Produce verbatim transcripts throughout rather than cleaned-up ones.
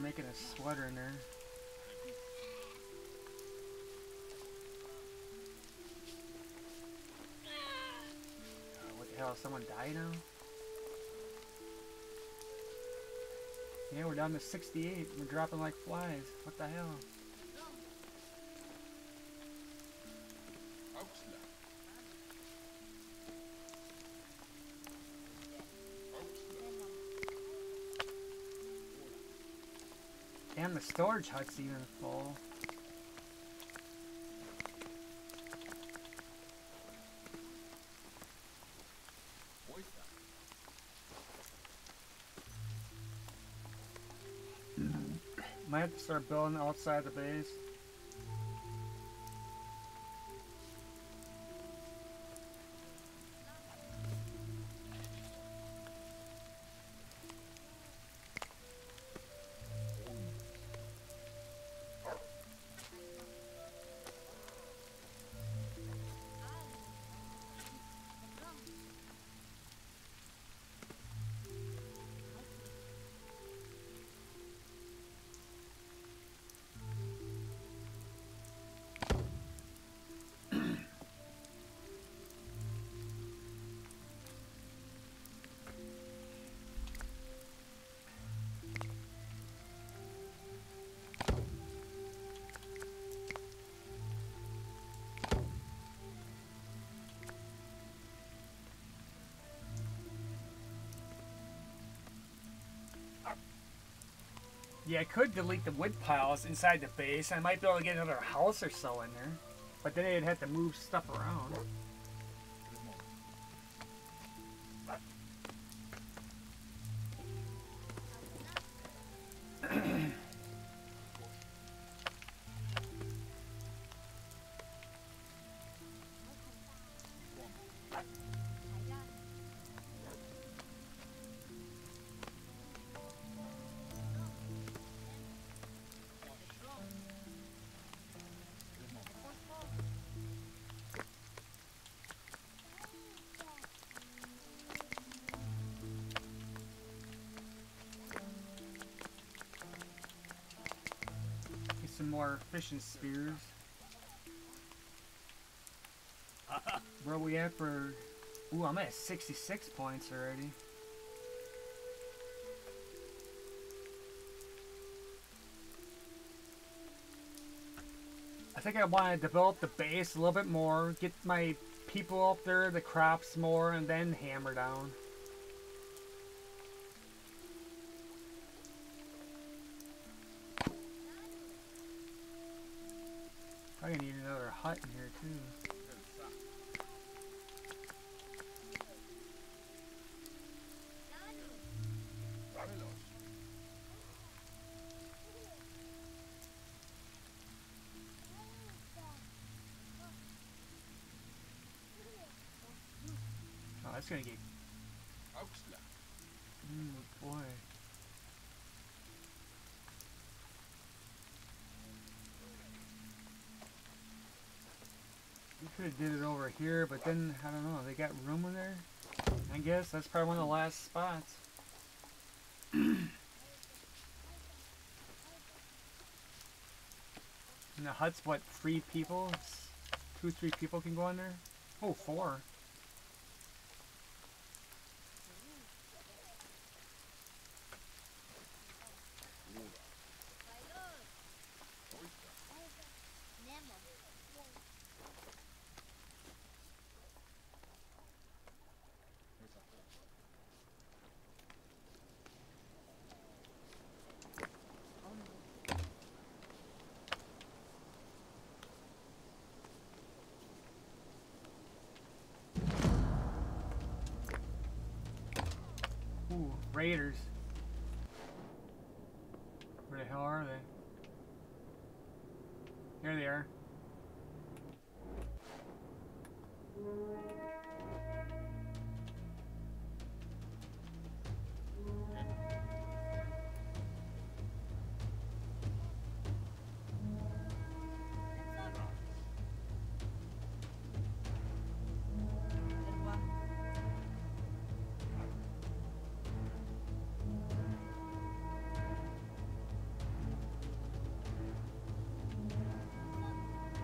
making a sweater in there. Uh, what the hell? Someone died now? Yeah, we're down to sixty-eight. We're dropping like flies. What the hell? Damn, the storage hut's even full. Might have to start building outside the base. Yeah, I could delete the wood piles inside the base. I might be able to get another house or so in there. But then they'd have to move stuff around. Some more fishing spears. Where are we at for... Ooh, I'm at sixty-six points already. I think I want to develop the base a little bit more, get my people up there, the crops more, and then hammer down. Probably need another hut in here too. Oh, that's gonna get... Mm, boy. We could have did it over here, but then, I don't know, they got room in there? I guess that's probably one of the last spots. And the hut's what, three people? It's two, three people can go in there? Oh, four. Ooh, raiders. Where the hell are they? There they are.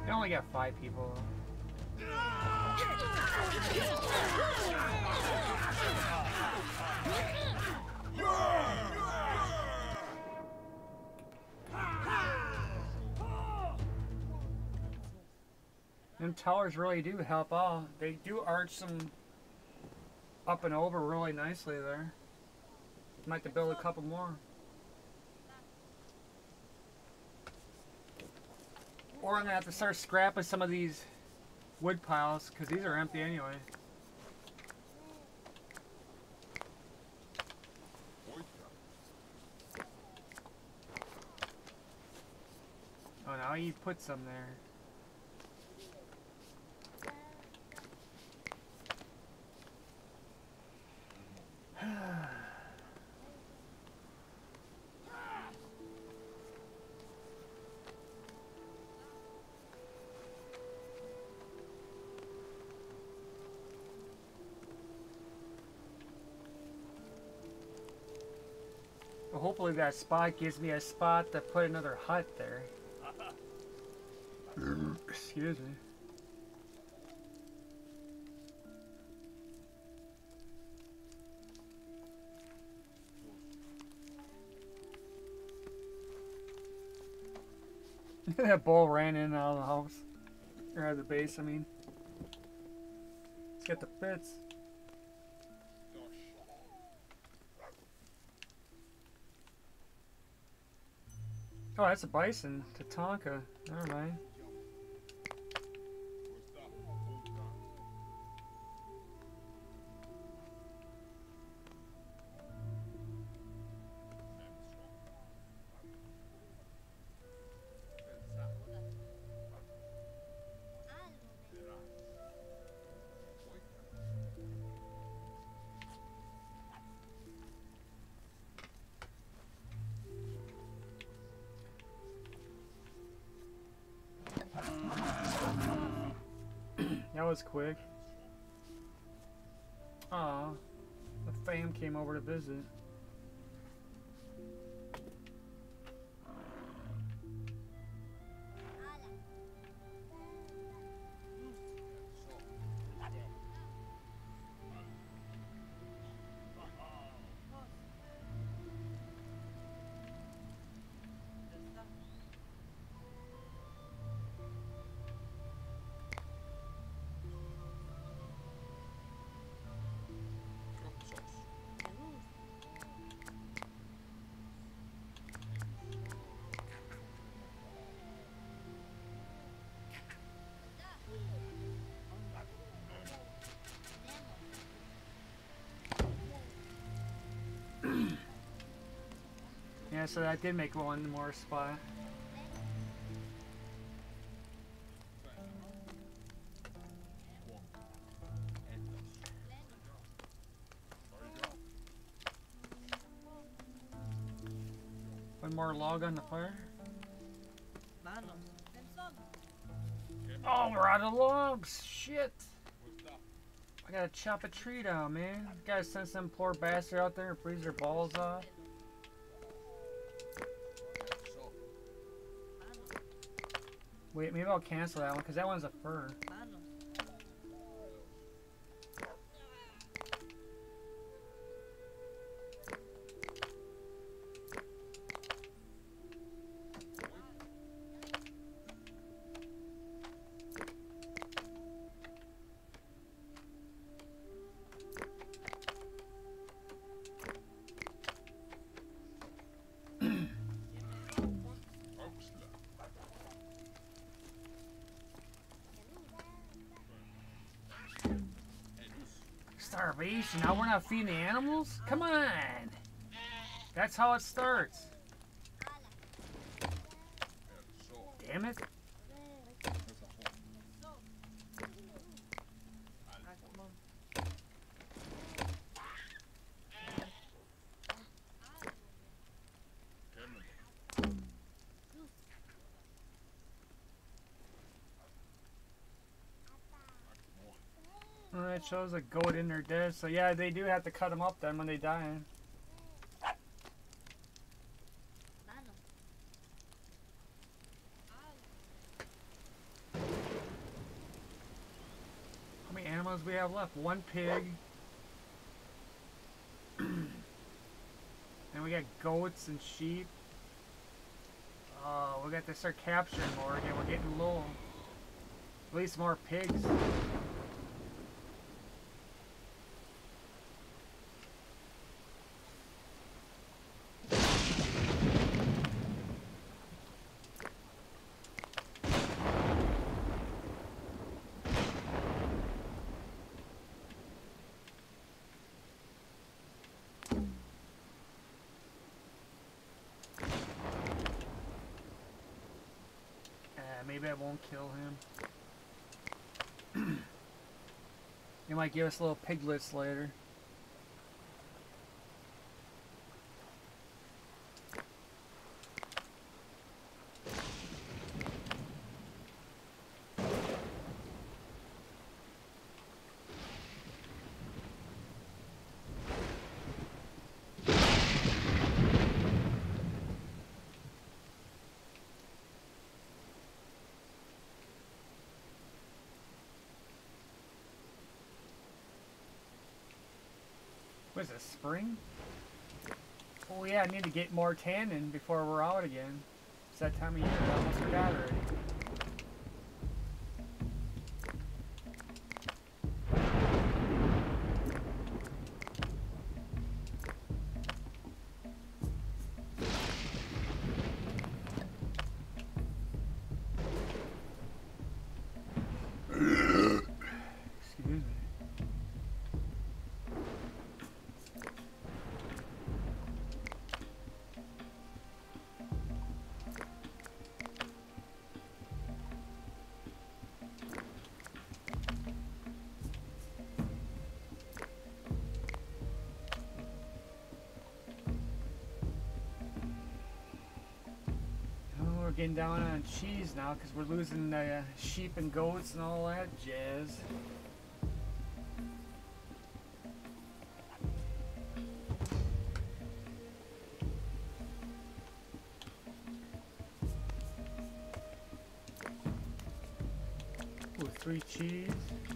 We only got five people. Them towers really do help out. They do arch some up and over really nicely there. Might have to build a couple more. Or I'm gonna have to start scrapping some of these wood piles because these are empty anyway. Oh, now you put some there. Well, hopefully that spot gives me a spot to put another hut there. Excuse me. That bull ran in and out of the house. Or out of the base, I mean. Let's get the fits. Oh, that's a bison. Tatanka. Alright. That was quick. Aw, the fam came over to visit. Yeah, so that did make one more spot. One more log on the fire. Oh, we're out of logs! Shit! I gotta chop a tree down, man. Gotta send some poor bastard out there and freeze their balls off. Wait, maybe I'll cancel that one because that one's a fur. Starvation? Now we're not feeding the animals? Come on! That's how it starts. Damn it. Well, it shows a goat in there dead, so yeah, they do have to cut them up then when they die. animals we have left? One pig. And we got goats and sheep. Oh, we got to start capturing more again. We're getting low. At least more pigs. Maybe I won't kill him. He might give us little piglets later. What is it, spring? Oh yeah, I need to get more tannin before we're out again. It's that time of year, I almost forgot already. Excuse me. Getting down on cheese now because we're losing the uh, sheep and goats and all that jazz. Ooh, three cheese.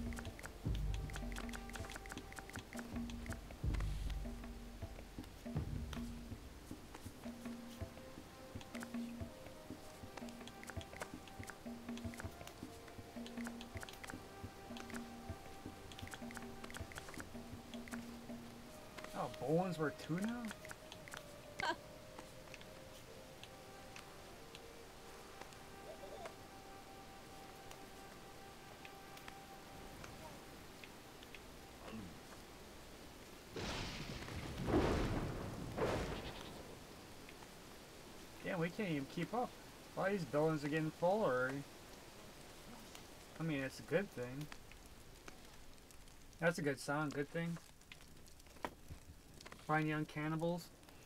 Bowen's worth two now? Yeah, we can't even keep up. All these buildings are getting full already. I mean, it's a good thing. That's a good sound, good thing. Find young cannibals.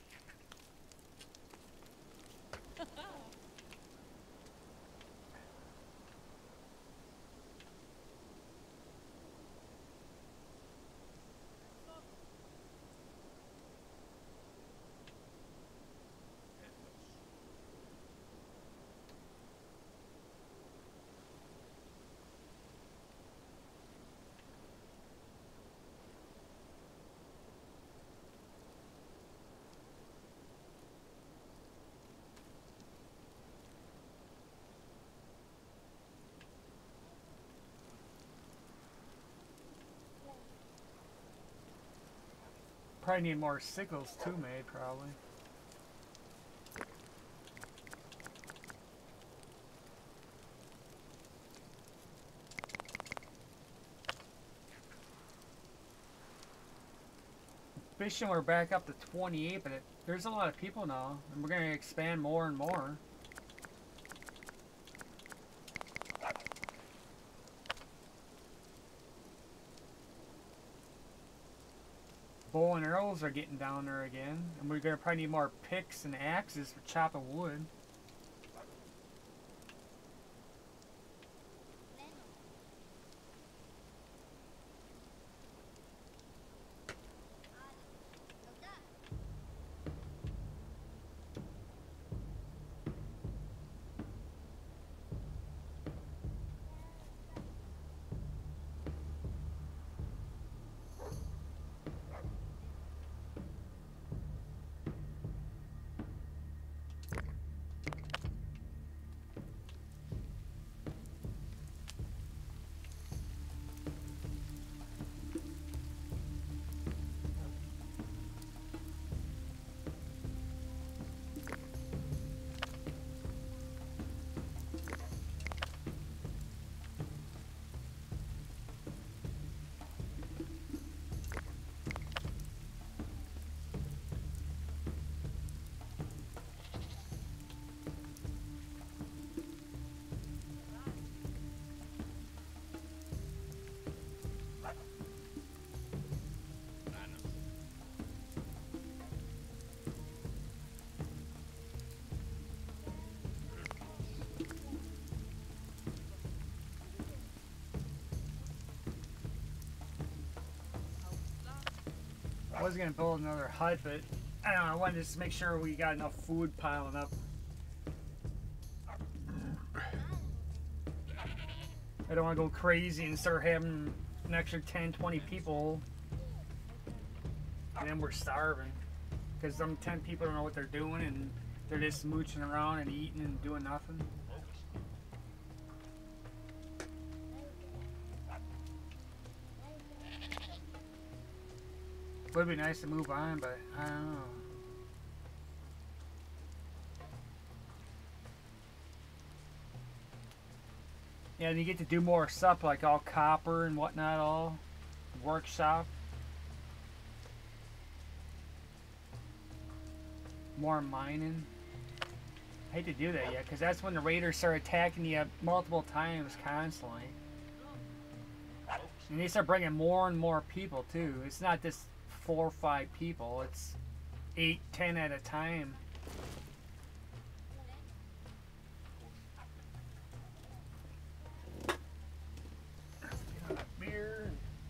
Probably need more sickles too made, probably. Fishing, we're back up to twenty-eight, but it, there's a lot of people now, and we're going to expand more and more. Bow and arrows are getting down there again, and we're going to probably need more picks and axes for chopping wood. was gonna build another hut, but I don't know, I wanted to just make sure we got enough food piling up. I don't want to go crazy and start having an extra ten, twenty people, and then we're starving. Because them ten people don't know what they're doing, and they're just mooching around and eating and doing nothing. Would be nice to move on, but I don't know. Yeah, and you get to do more stuff like all copper and whatnot, all workshop. More mining. I hate to do that yet, because that's when the raiders start attacking you multiple times constantly. And they start bringing more and more people too. It's not just four or five people, it's eight, ten at a time. Beer.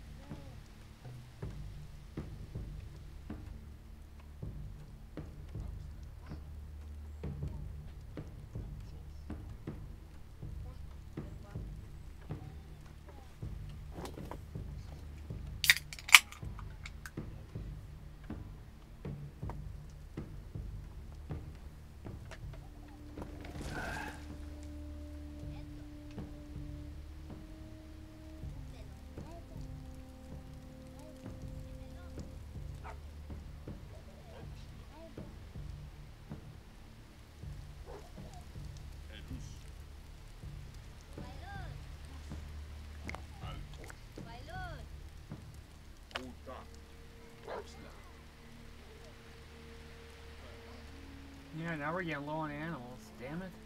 Yeah, now we're getting low on animals. Damn it.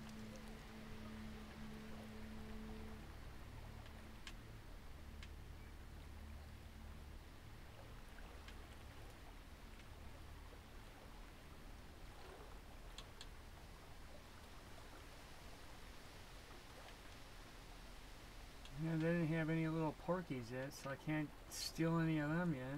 Yeah, they didn't have any little porkies yet, so I can't steal any of them yet.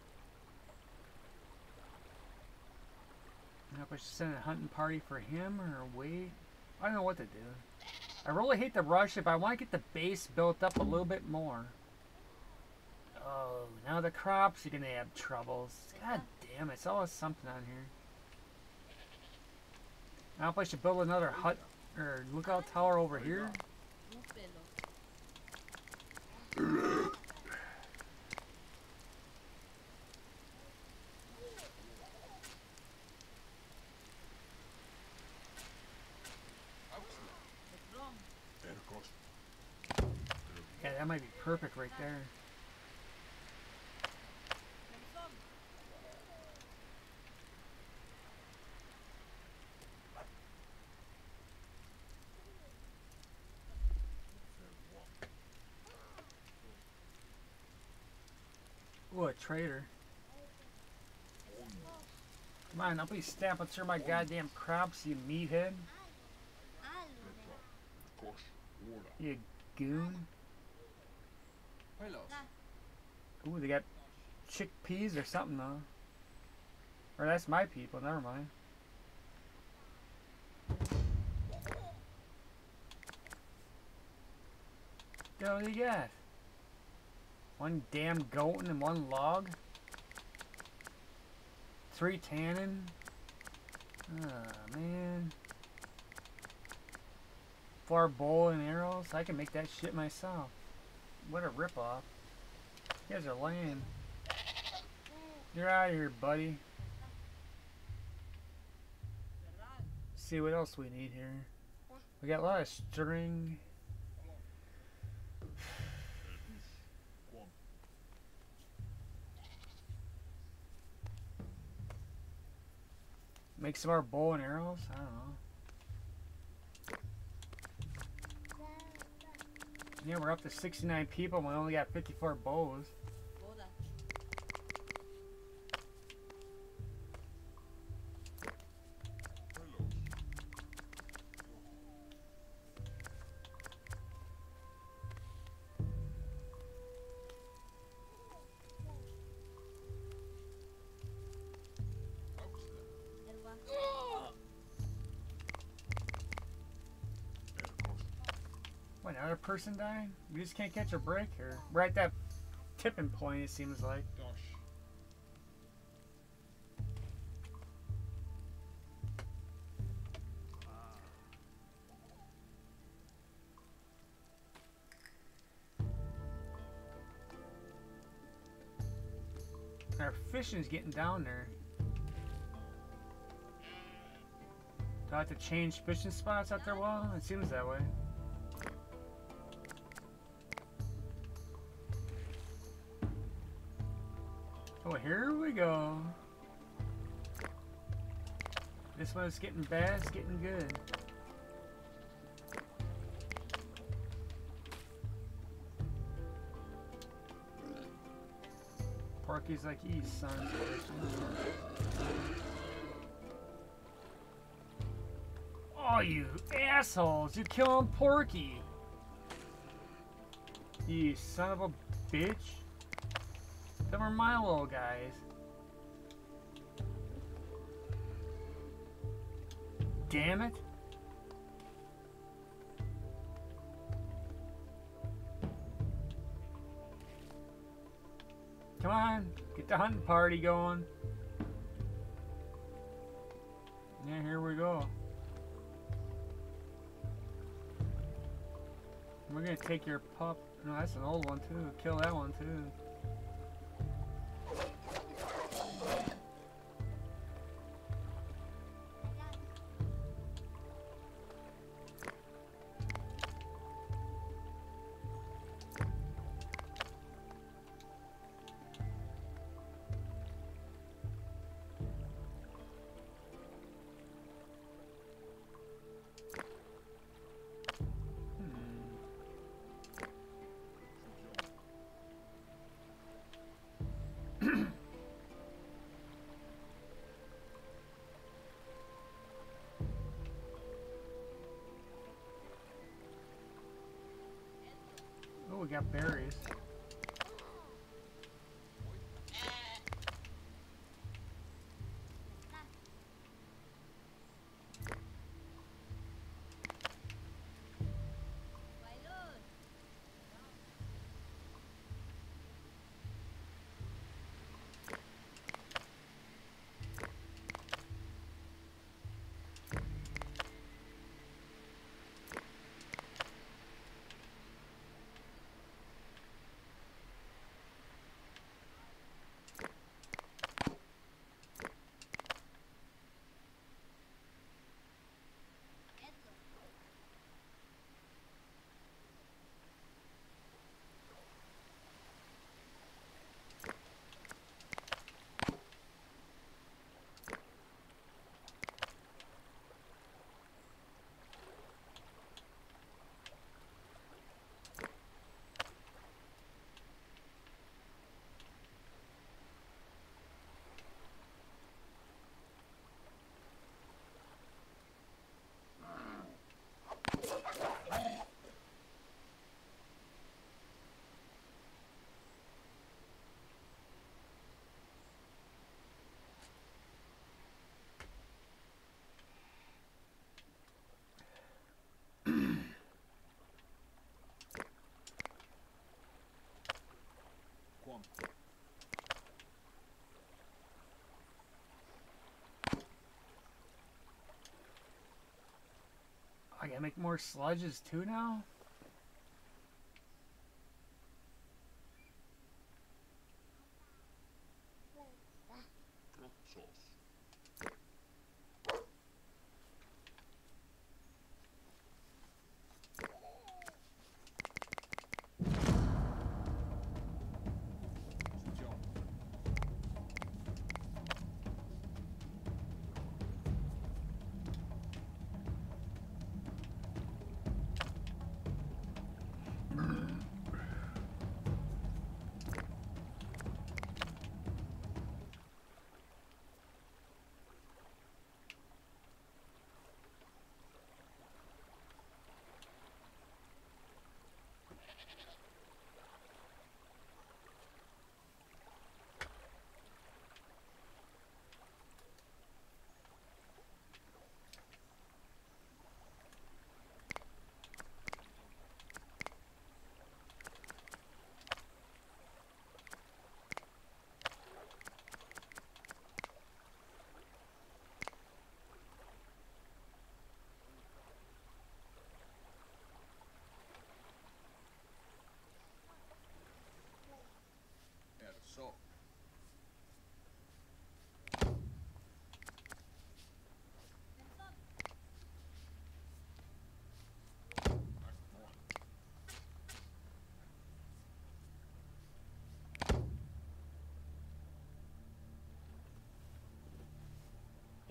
I hope I should send a hunting party for him or wait. I don't know what to do. I really hate to rush it, but I want to get the base built up a little bit more. Oh, now the crops are going to have troubles. God damn it, it's always something on here. I hope I should build another hut or lookout tower over here. Yeah, that might be perfect right there. Ooh, a traitor. Come on, don't be stamping through my goddamn crops, you meathead. You goon. Ooh, they got chickpeas or something though. Or that's my people, never mind. What do you got? One damn goat and one log? Three tannin? Oh man. Four bow and arrows? I can make that shit myself. What a ripoff. You guys are lame. You're out of here, buddy. Let's see what else we need here. We got a lot of string. Make some more bow and arrows? I don't know. Yeah, we're up to sixty-nine people and we only got fifty-four bows. Another person died? We just can't catch a break here. We're at that tipping point, it seems like. Our fishing's getting down there. Do I have to change fishing spots after a while? It seems that way. Oh, here we go. This one's getting bad, it's getting good. Porky's like, you son of a bitch. Oh, you assholes! You're killing Porky! You son of a bitch. Them are my little guys. Damn it. Come on, get the hunting party going. Yeah, here we go. We're gonna take your pup. No, that's an old one too. Kill that one too. Oh, we got berries. I gotta make more sludges too now?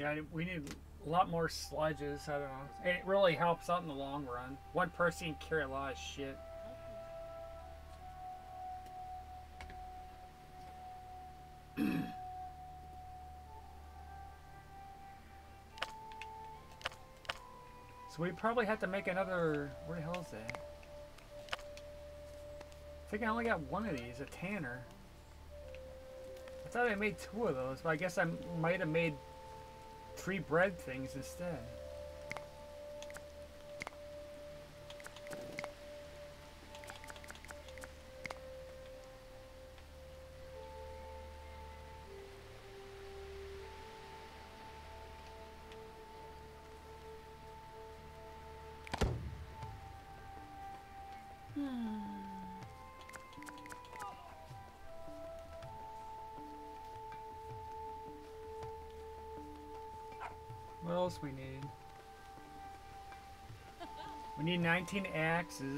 Yeah, we need a lot more sledges. I don't know. It really helps out in the long run. One person can carry a lot of shit. So we probably have to make another. Where the hell is that? I think I only got one of these, a tanner. I thought I made two of those, but I guess I might have made three bread things instead. What else we need? We need nineteen axes.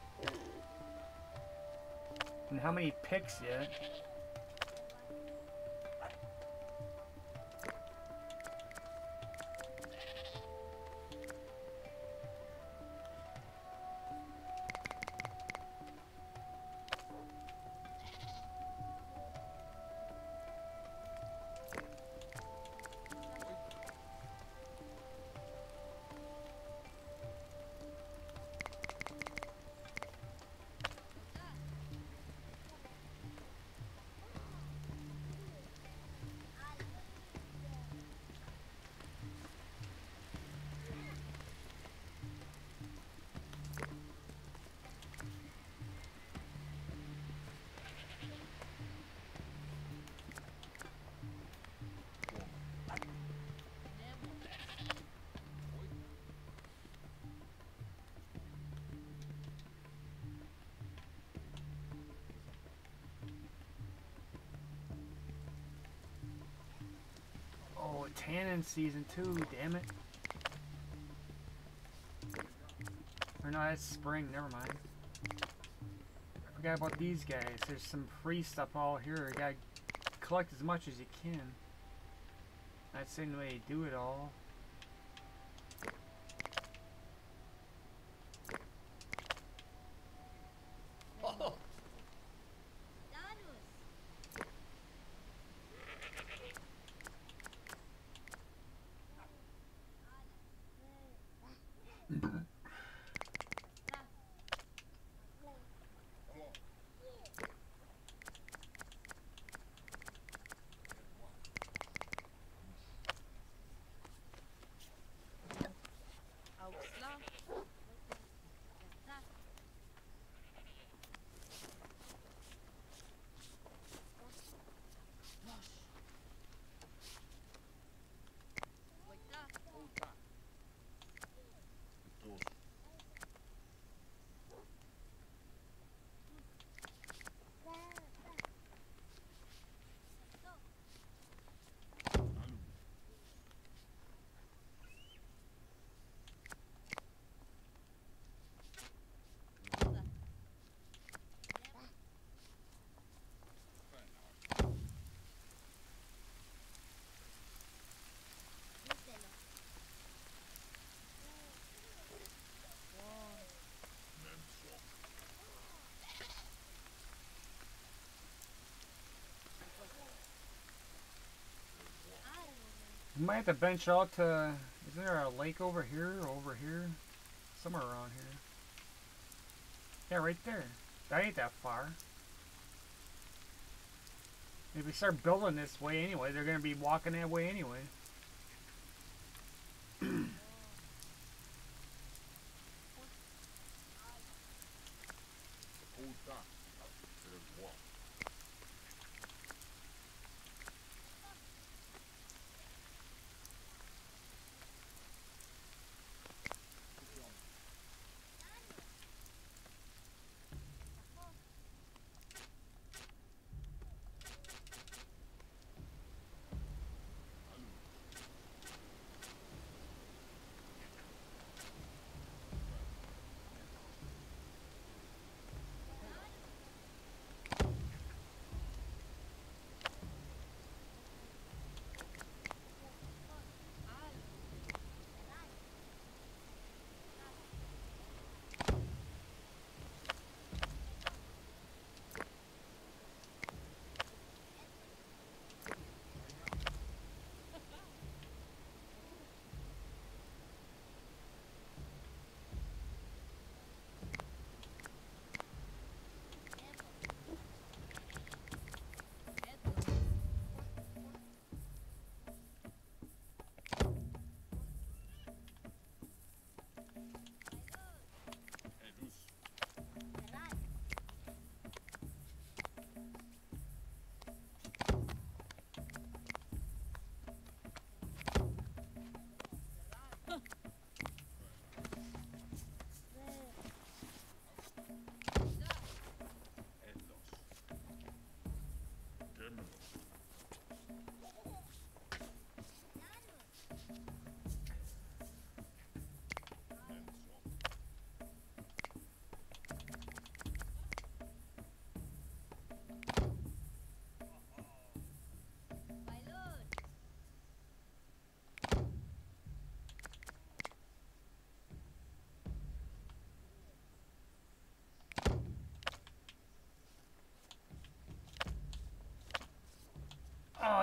And how many picks yet? Tannin season two, damn it. Or no, that's spring, never mind. I forgot about these guys. There's some free stuff all here. You gotta collect as much as you can. That's the only way to do it all. We might have to bench out to... Isn't there a lake over here or over here? Somewhere around here. Yeah, right there. That ain't that far. If we start building this way anyway, they're going to be walking that way anyway.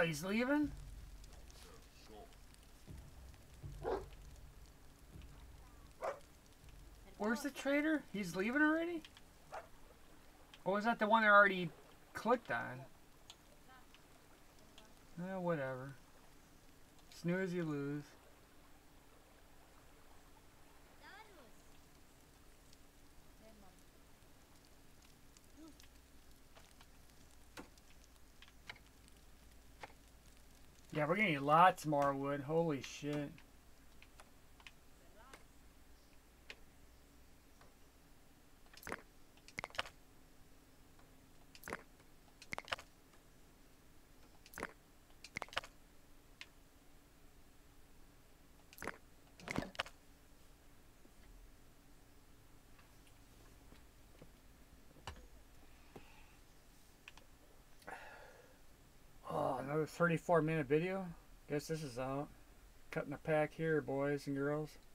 he's leaving? Where's the trader? He's leaving already? Or was that the one I already clicked on? Eh, whatever. Snooze, you lose. Yeah, we're gonna need lots more wood. Holy shit. Oh, another thirty-four minute video? Guess this is out. Cutting a pack here, boys and girls.